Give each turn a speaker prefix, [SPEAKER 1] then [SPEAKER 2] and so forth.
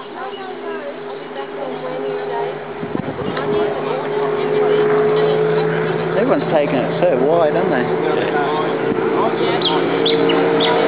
[SPEAKER 1] Everyone's taking it so wide, aren't they?
[SPEAKER 2] Yeah.